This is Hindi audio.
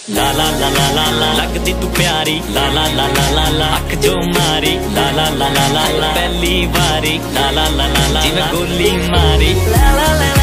ला ला ला ला ला ला लगदी तू प्यारी ला ला ला ला ला ला अख जो मारी ला ला ला ला ला ला पहली बारी ला ला ला ला ला जिवें गोली मारी ला ला ला